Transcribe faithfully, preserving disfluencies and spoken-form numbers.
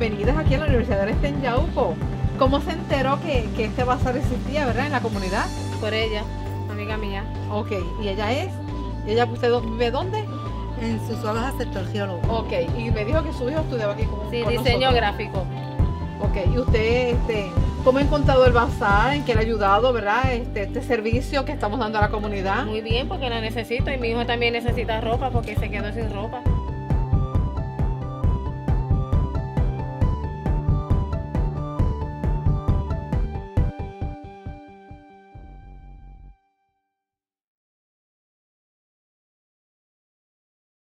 bienvenidas aquí a la Universidad del Este en Yauco. ¿Cómo se enteró que, que este bazar existía, verdad, en la comunidad? Por ella, amiga mía. Ok, ¿y ella es? ¿Y ella usted vive dónde? En Susuaga, sector geólogo. Ok, y me dijo que su hijo estudiaba aquí con, Sí, con diseño nosotros. gráfico. Ok, y usted, este, ¿cómo ha encontrado el bazar? ¿En qué le ha ayudado, verdad? Este, este servicio que estamos dando a la comunidad. Muy bien, porque la necesito y mi hijo también necesita ropa porque se quedó sin ropa.